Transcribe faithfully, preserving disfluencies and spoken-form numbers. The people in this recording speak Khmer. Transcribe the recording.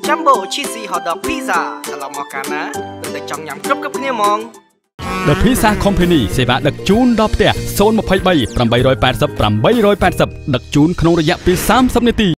Jumbo cheesy hot dog pizza ត្រឡប់មកកាលណាទៅចង់ញ៉ាំគ្រប់គ្រប់គ្នាហ្មង The Pizza Company សេវាដឹកជូនដល់ផ្ទះ ศูนย์ ยี่สิบสาม แปด แปด ศูนย์ แปด ศูนย์ ដឹកជូនក្នុងរយៈពេល สามสิบ នាទី